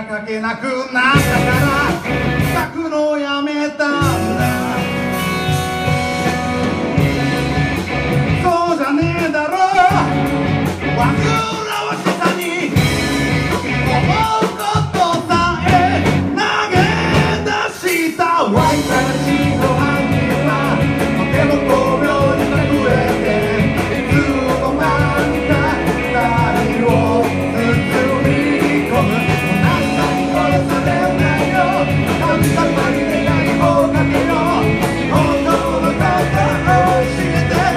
かけなくなったから咲くのをやめたんだ。そうじゃねえだろ、煩わしさに思うことさえ投げ出した湧いたらしの犯人はとても巧妙に隠れていつの間にか二人を包み込む。あんたに殺されないよ、神様に願いをかけよう。本当のことを教えて。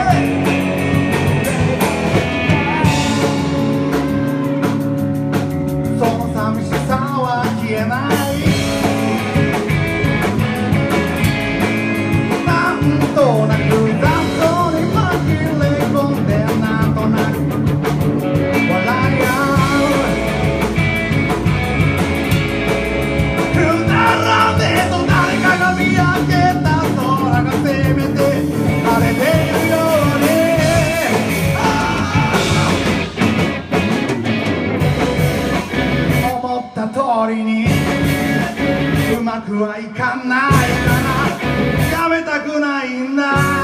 その寂しさは消えない。なんとなく雑草に紛れ込んでなんとなく笑い合う。くだらねえと誰かが見上げた空がせめて晴れているように。思った通りにうまくはいかないからやめたくないんだ。